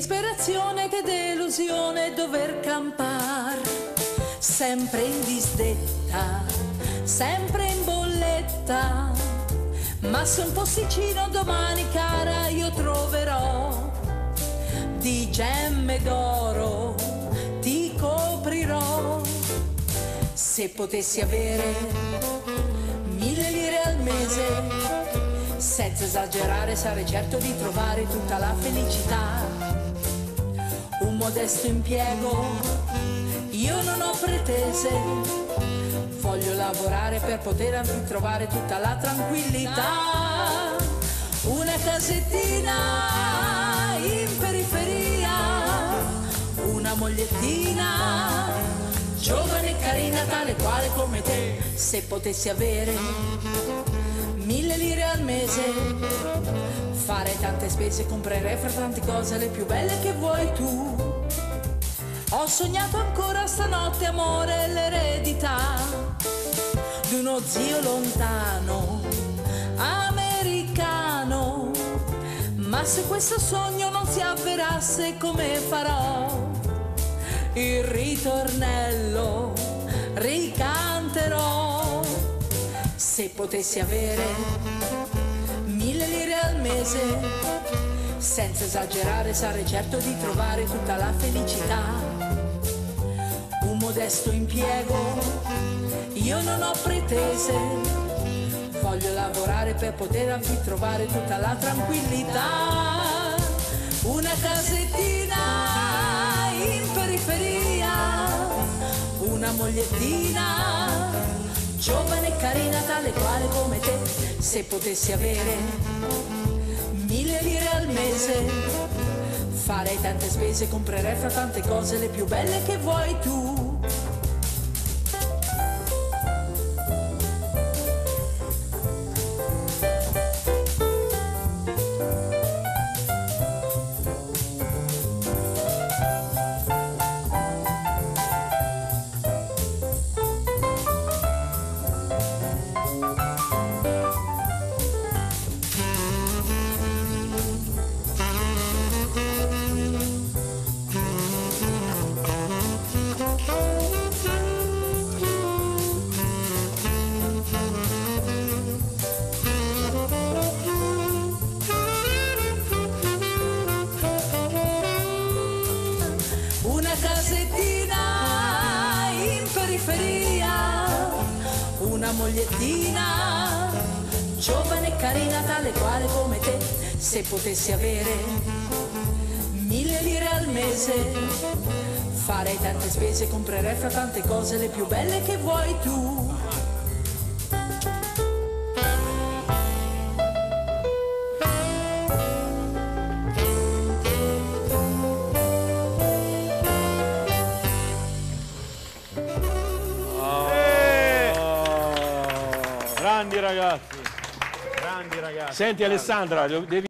disperazione, che delusione dover campar, sempre in disdetta, sempre in bolletta. Ma se un posticino domani, cara, io troverò, di gemme d'oro ti coprirò. Se potessi avere 1000 lire al mese, senza esagerare, sarei certo di trovare tutta la felicità. Un modesto impiego, io non ho pretese, voglio lavorare per poter trovare tutta la tranquillità. Una casettina in periferia, una mogliettina, giovane e carina, tale quale come te. Se potessi avere 1000 lire al mese, farei tante spese, comprerei fra tante cose le più belle che vuoi tu. Ho sognato ancora stanotte, amore, l'eredità di uno zio lontano, americano. Ma se questo sogno non si avverasse, come farò? Il ritornello ricanterò. Se potessi avere 1000 lire al mese, senza esagerare, sarei certo di trovare tutta la felicità. Un modesto impiego, io non ho pretese, voglio lavorare per poter trovare tutta la tranquillità. Una casettina in periferia, una mogliettina, giovane e carina, tale quale come te. Se potessi avere 1000 lire al mese, farei tante spese, comprerei fra tante cose le più belle che vuoi tu. Una casettina in periferia, una mogliettina, giovane e carina, tale quale come te. Se potessi avere 1000 lire al mese, farei tante spese, comprerei fra tante cose le più belle che vuoi tu. Grandi ragazzi, grandi ragazzi. Senti Alessandra, devi